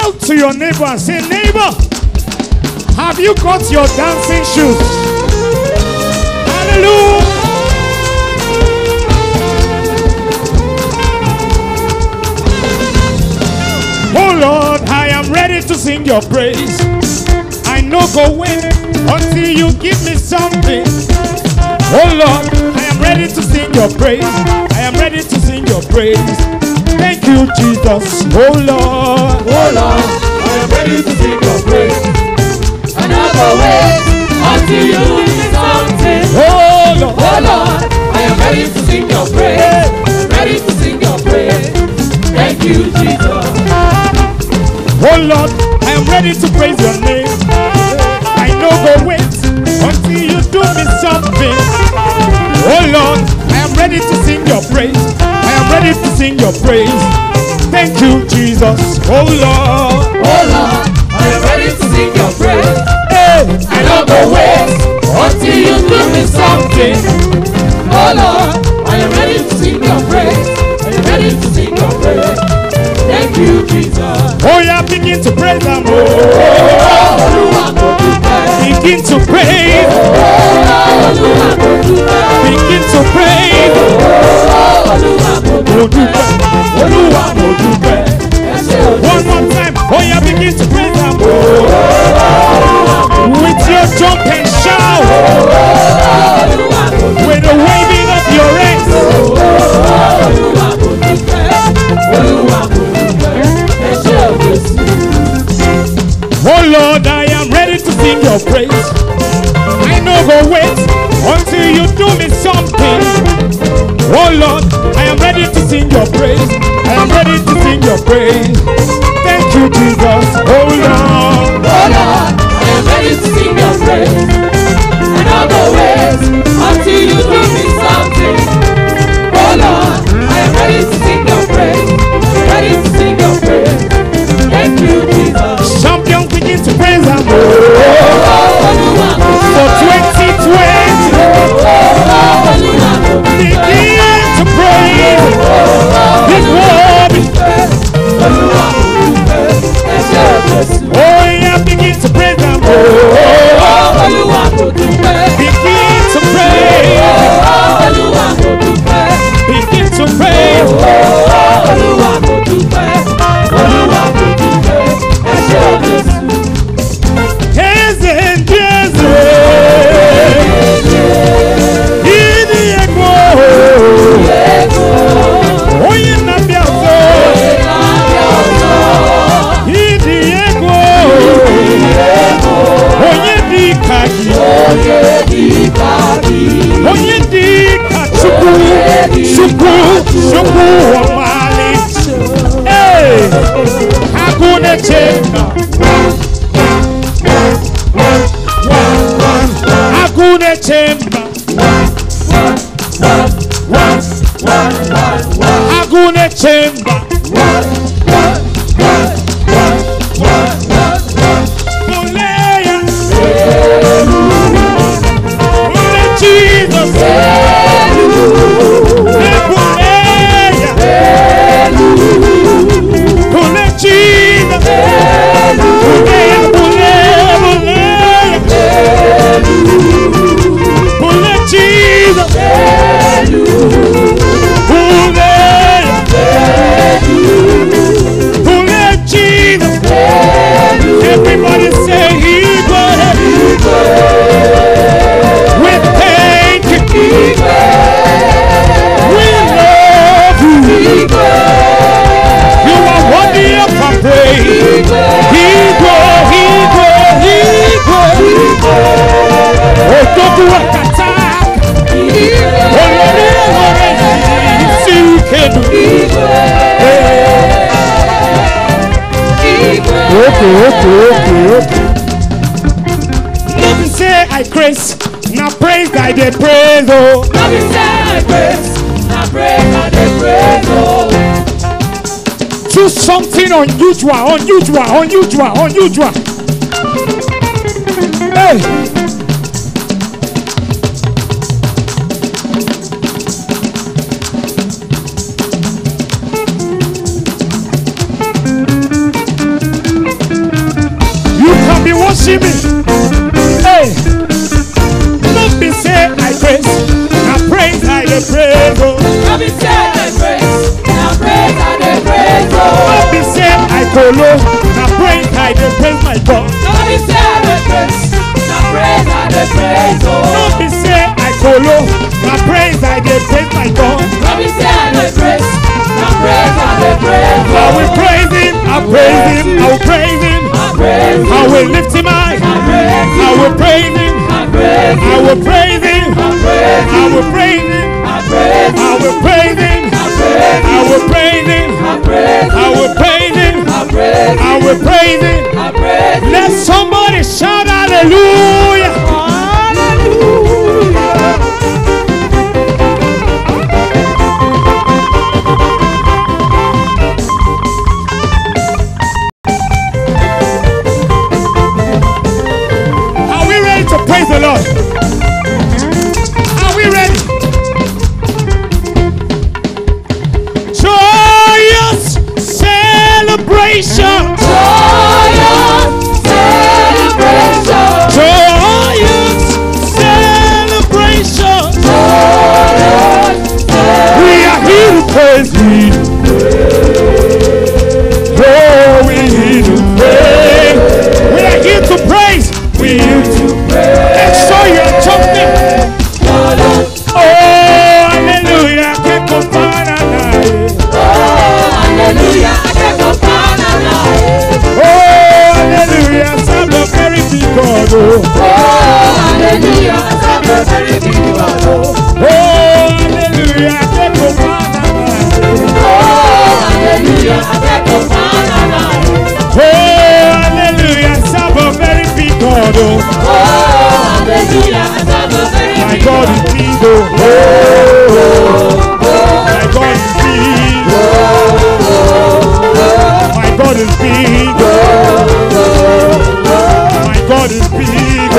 Look to your neighbor and say, neighbor, have you got your dancing shoes? Hallelujah. Oh Lord, I am ready to sing your praise. I no go wait until you give me something. Oh Lord, I am ready to sing your praise. I am ready to sing your praise. Thank you, Jesus. Oh Lord, I am ready to sing your praise. I never wait until you give me something. oh Lord, I am ready to sing your praise. Ready to sing your praise. Thank you, Jesus. oh Lord, I am ready to praise your name. I no go wait until you do me something. Oh Lord, I am ready to sing your praise. I am ready to sing your praise. Thank you, Jesus. Oh Lord, I am ready to sing your praise. hey, I don't go wait until you give me something. Oh Lord, I am ready to sing your praise. I am ready to sing your praise. Thank you, Jesus. oh yeah, begin to praise Him. Begin to praise. Begin to praise. One more time. Oh yeah, begin to praise Him. With your jump and shout. With the waving of your hands. Oh Lord, I am ready to sing your praise. I no go wait until you do me something. Oh Lord, I am ready to sing your praise. I am ready to sing your praise. Thank you, Jesus. Oh Lord, I am ready to sing your praise. I don't go wait until you give me something. Oh Lord, I am ready to sing your praise. Ready to sing your praise. Thank you, Jesus. champions begin to praise Him. For 2020, begin to praise His word. Oh yeah, begin to praise Him. Begin to praise. Begin to praise. Chamber. Everybody say Igwe. We thank you. We love you. You are worthy of our praise. Igwe. Otoku akata. Olori Sikedu. Okay. Nothing say I praise, now praise I dey praise oh. Nothing say I praise, now praise I dey praise oh. Choose something unusual. Hey. Jimmy. Hey, don't be say I praise, I praise, I dey praise. Oh. Don't be say I praise, I praise, I dey praise. Don't be say I follow, I praise, I dey praise my God. Don't be say I praise, I praise, I dey praise. Don't be say I follow, I praise, I dey praise my God. Don't be say I praise, I praise, I dey praise. I will praise Him, I praise Him, I will praise Him. I will lift Him high, I will praise Him, I will praise Him, I will praise Him, I will praise Him, I will praise Him, I will praise Him, I will praise Him. Let somebody shout hallelujah. Are we ready to praise the Lord? Are we ready? Joyous celebration. Joyous celebration. We are here to praise Him. Oh, we are here to praise. We are here to praise. We are here to praise. And so you are talking. Oh, hallelujah. Can't go far tonight. Hallelujah, I can't go far now. Oh, hallelujah. Serve the very big God. Hallelujah, I serve the very big God. Oh, hallelujah. Can't go far tonight. Hallelujah, I can't go far now. Oh, hallelujah. Serve a very big God. Hallelujah, I serve the very My big God is big. My God is big. My God is big. My God is big.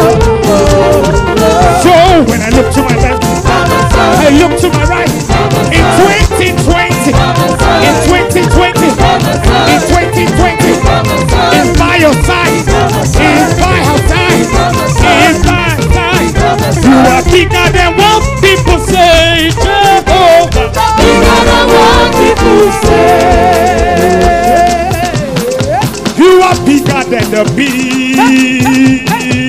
So when I look to my left, I look to my right. In 2020, in 2020, in 2020, it's by your side, it's by her side, it's by her side. You are bigger than what people say, Jehovah. bigger than what people say. You are bigger than the biggest.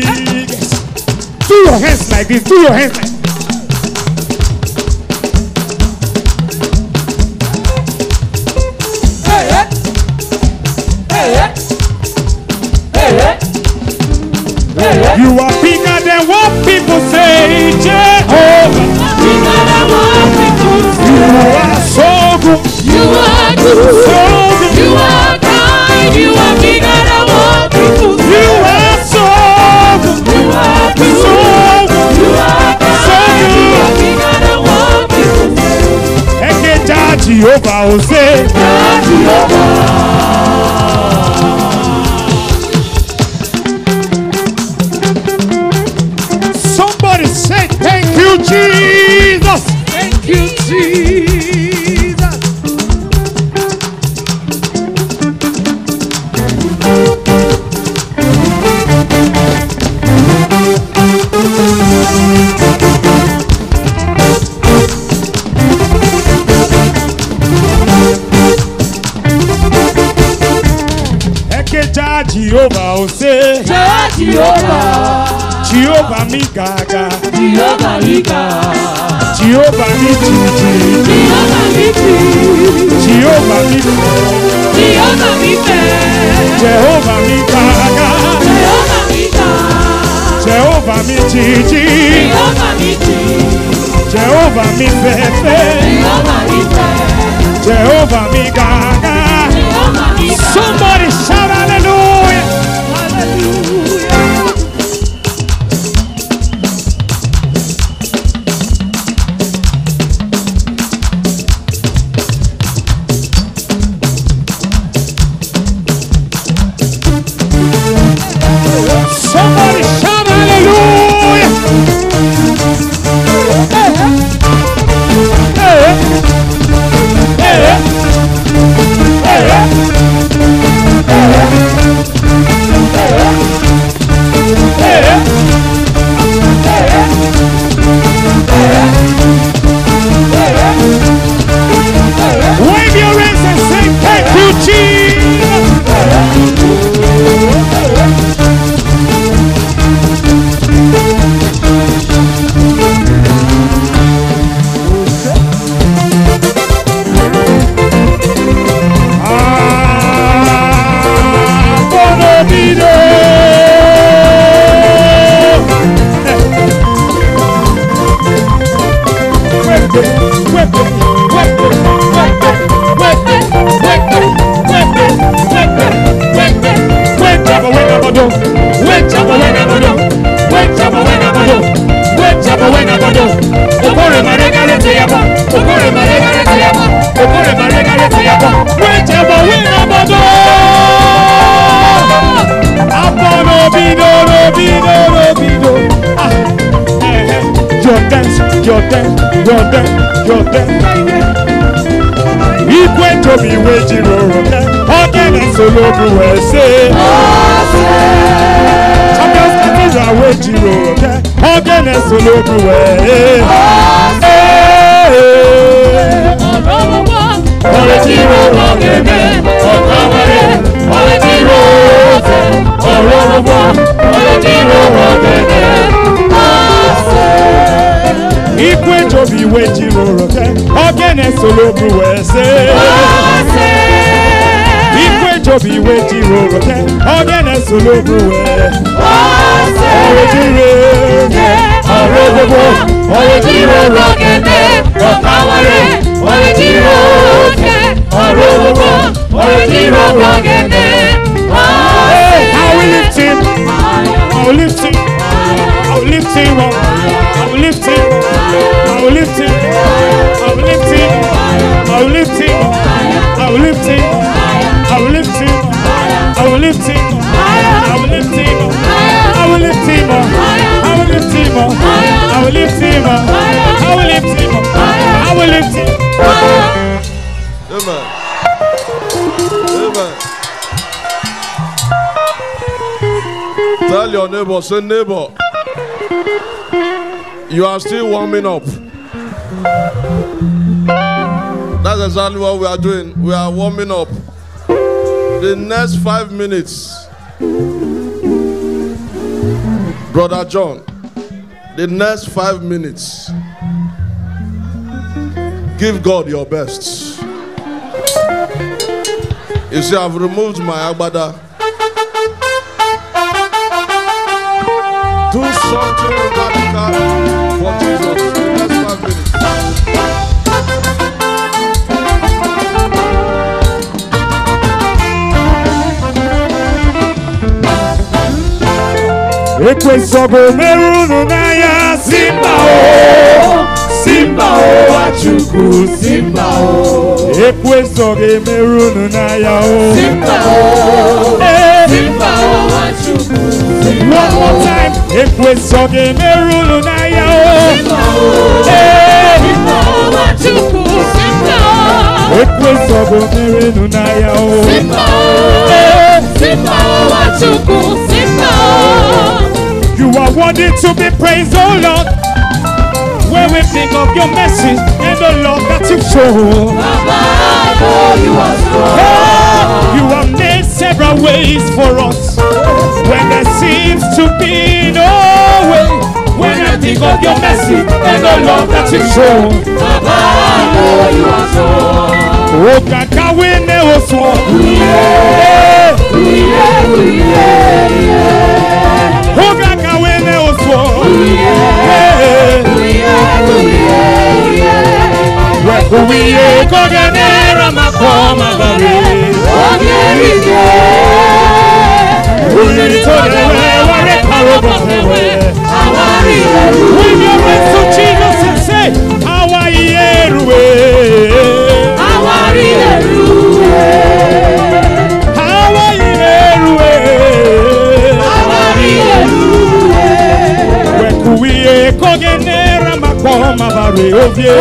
Do your hands like this. Do your hands like this. You are bigger than what people say, Jehovah. Bigger than what people say. You are so good. You are good. So good. You are kind. You are bigger than what people say. You are so good. You are good. So good. You are kind. So You are good. bigger than what people say. Ekeja Jehovah will say. Somebody say thank you, Jesus. Thank you, Jesus. Ekeja Jehovah will say. Jehovah. Jehovah mi gaga. Jehovah Ika. Jehovah mi jiji. Jehovah Nisi. Jehovah mi Jehovah Nisi. Jehovah mi gaga. Jehovah Ika. Jehovah mi jiji. Jehovah Nisi. Jehovah mi fefe. Jehovah Nisi. Jehovah mi gaga. Jehovah Ika. Somebody shout hallelujah. Hallelujah. Somebody shout hallelujah. Hey, hey, hey, hey. you're there, you're there. Ikwe Jobi wejiro roke, ogene solo buwe se. Champions Cathedral wejiro roke, ogene solo buwe. Orejiro ogene, okawere, orejiro ote, orobo, orejiro ogene. Ikwe Jobi wejiro roke, ogene solo buwe se. Ikwe Jobi wejiro roke, ogene solo buwe. Orejiro, orobo, orejiro ogene, okawere, orejiro ote, orobo, orejiro ogene. I will lift him, I will lift him, I will lift him up, I will lift him, I will lift him, I will lift him, I will lift him, I will lift him, I will lift him, I will lift him, I will lift him, I will lift him, I will lift him, I will lift him, I will lift him, I will lift him. Amen. Amen. Tell your neighbor, say neighbor, you are still warming up. That's exactly what we are doing. We are warming up. The next 5 minutes, Brother John, the next 5 minutes, give God your best. You see, I've removed my agbada. Do something radical for Jesus. The next 5 minutes. Ekwe sogo merunu na ya Simba o, Simba o Achukwu, Simba o. Ekwe sogo merunu na ya o, Simba o, Simba o Achukwu, Simba o. One more time, ekwe sogo merunu na ya o, Simba o, Simba o Achukwu, Simba o. Ekwe sogo merunu na ya o, Simba o, Simba o Achukwu, Simba o. You are worthy to be praised, oh Lord. When we think of your mercy and the love that you've shown, you are strong. You have made several ways for us when there seems to be no way. When I think of your mercy and the love that you've shown, you are strong. Oh, Kaka, we never swore. Oh, Kaka, we never swore. We kogenera makoma bari. When you went to Jesus and say, how are you? Kogenera makoma bari ovie.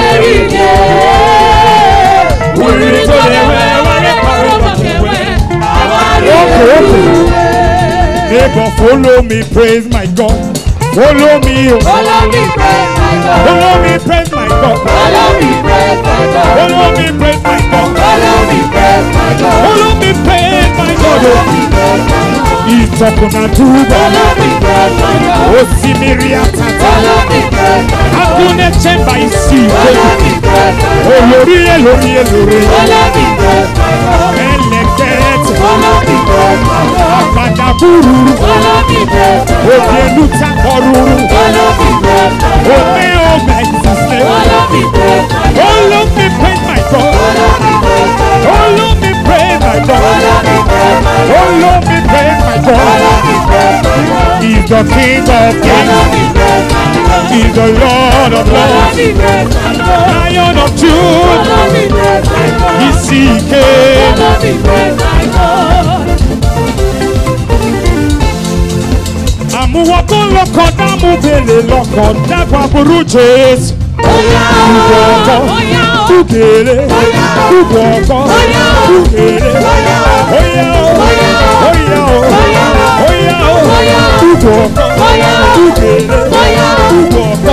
Neighbor, follow me, praise my God. Follow me, oh. Follow me, praise my God. Follow me, praise my God. Follow me, praise my God. Follow me, praise my God. Follow me, praise my God. Follow me, praise my God. It's up on a tuba. Follow me, praise my God. Oh, Simiria Tata. Follow me, praise my God. Akune chemba isi. Follow me, praise my God. Oh, Lori. Follow me, praise my God. Eleket. Follow me, praise my God. Akadaburu. Follow me, praise my God. Oh, Yenuta Koruru. Follow me, praise my God. Oh, Meo Mexiste. Follow me, praise my God. Follow me, praise my God. Follow me, praise my God. Follow me, praise my God. He's the King of Kings. He's the Lord of Lords. Lion of Judah. He's seeking. Amuwako loko damu bele loko dagwa buru Jesu. Ukele, Ukwoko, Ukele, Oya, Ukwoko, Ukele, Ukwoko,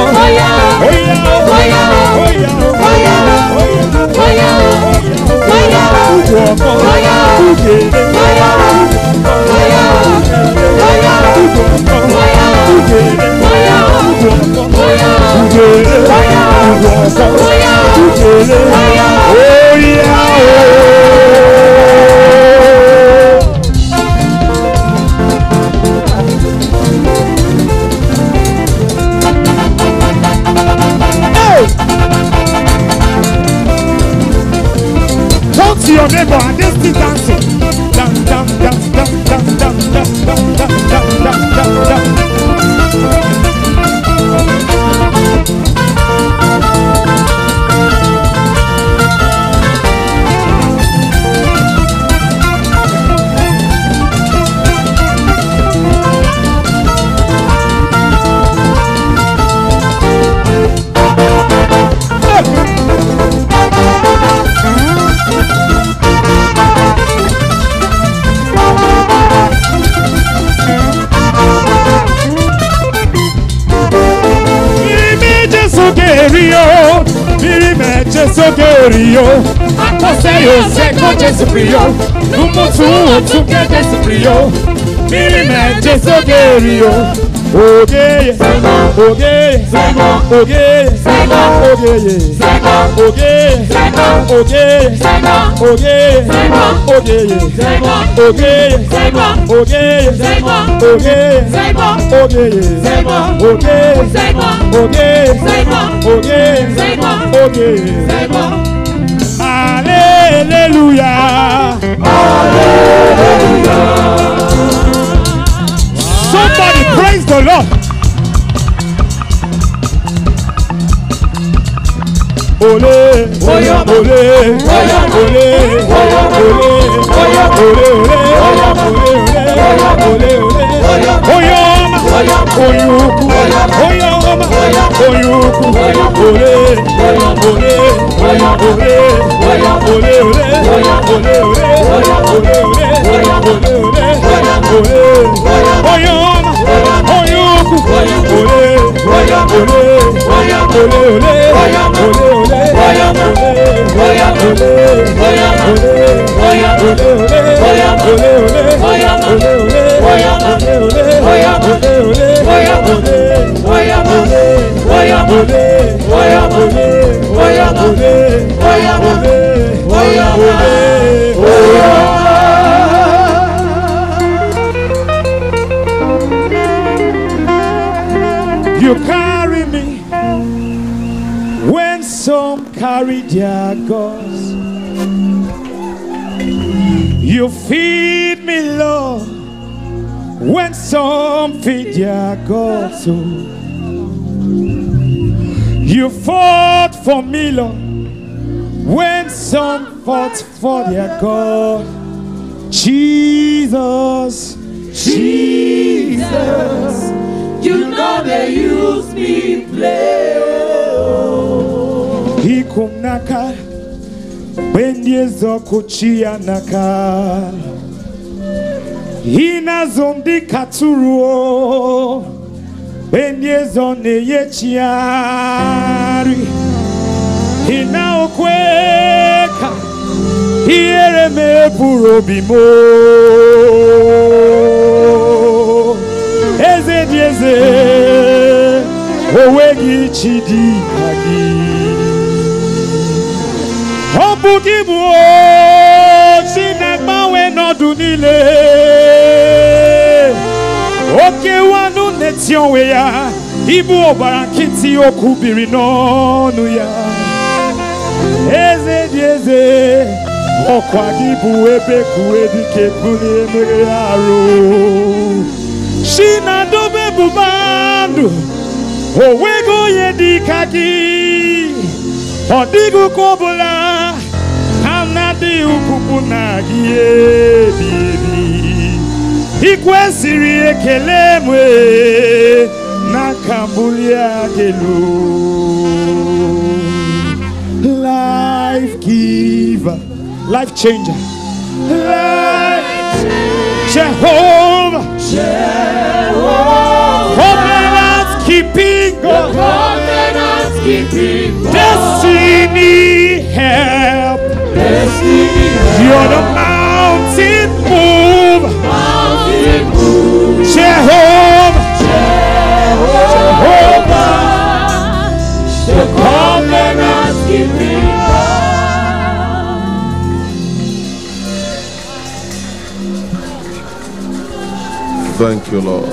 Talk to your neighbor and just keep dancing. Dance, dance, dance, dance, dance, dance, dance, dance, dance, dance, dance, dance. Rio, Aposeio, Seco, Jesu Rio, Numutu, Tuke, Jesu Rio, Mirime, Jesu Rio, Oge, Oge, Oge, Oge, Oge, Oge, Oge, Oge, Hallelujah. Hallelujah. Somebody praise the Lord. Ole, ole, ole, ole, You carry me when some carry their gods. You feed me, Lord, when some feed their gods. You fought for me, Lord, when some fought for their God. Jesus, Jesus, you know they use me play. Hikumnaka, benyezo kuchia naka. Inazondi katuruo, benyezo neyechiari. Inaokweka, hiereme purobimo. Eze dieze, owegi chidi hagi. Obugibu, sinemawe nodunile. Oke wanu netionwe ya, ibu obarakiti okubiri nonu ya. Eze dieze, okwagibu ebe kuedike kuni emere aro. Shina dobe bubandu, owego yedikaki. Odigu kobola, anadi ukupunagi ebibi. Ikwesiri ekelemwe, nakambulia gelu. Life changer. Life Jehovah. Covenant keeping God. Destiny help. You're the mountain mover. Jehovah. The covenant keeping God. Thank you, Lord.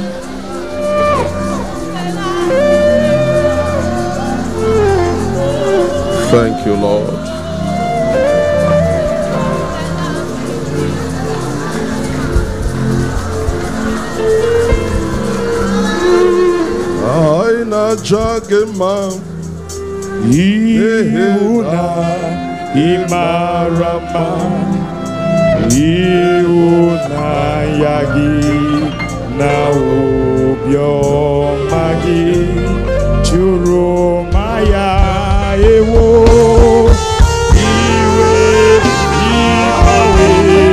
Thank you, Lord. Aina jagema Iuna Imarama Iuna Yagi Na Ubyo Magi Churu Maya Ewo Iwe Imawe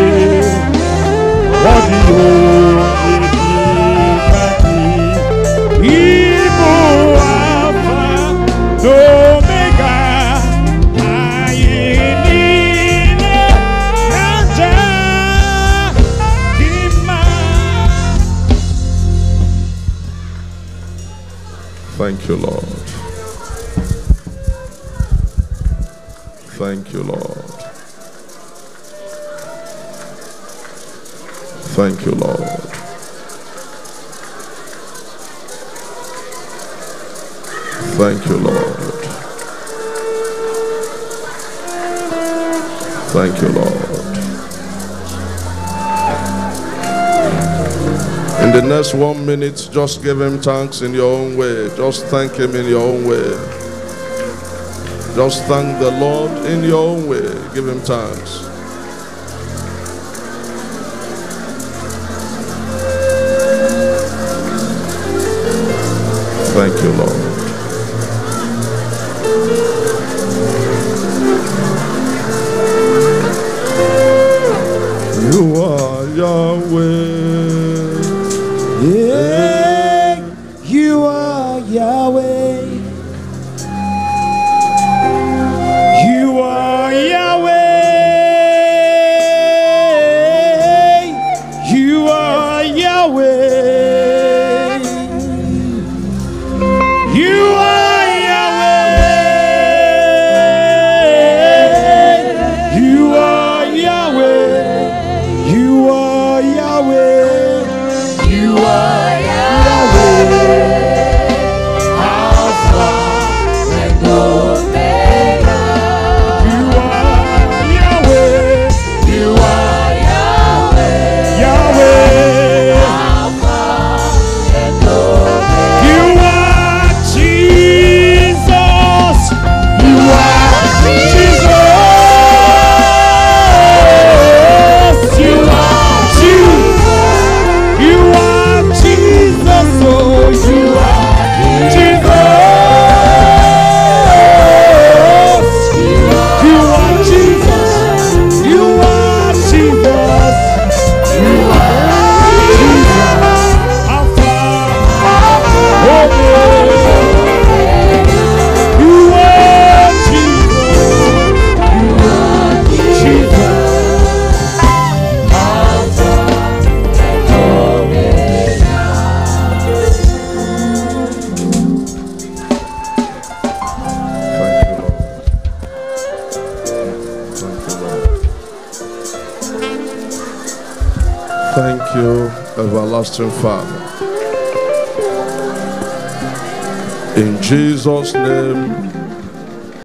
Wadiyo Ibu Alpha Omega Ayinine Nanja Kima. Thank you, Lord. Thank you, Lord. Thank you, Lord. Thank you, Lord. Thank you, Lord. In the next 1 minute, just give him thanks in your own way. Just thank him in your own way. Just thank the Lord in your own way. Give him thanks. Thank you, Lord. You are Yahweh. Yeah, you are Yahweh. You are Yahweh. You are Yahweh. You are Yahweh. You are Yahweh. You are Yahweh. You are Yahweh. Alpha and Omega. You are Yahweh. You are Yahweh. Yahweh. Alpha and Omega. You are Jesus. You are Jesus. You are Jesus. You are Jesus. Oh, you are Jesus. You are Jesus. You are Jesus. You are Jesus. Alpha, Omega. You are Jesus. You are Jesus. Alpha and Omega. Thank you, Lord. Thank you, everlasting Father. In Jesus' name.